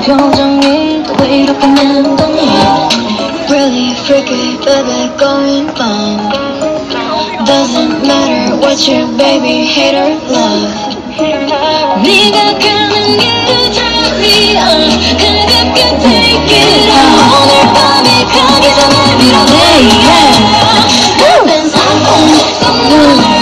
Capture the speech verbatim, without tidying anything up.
표정이 또 이렇게 낸다니 Really freaky baby going fine Doesn't matter what you baby hate or love 네가 가는 길을 drive me on 가볍게 take it on 오늘 밤이 가기 전에 밀어내 yeah. 난 상품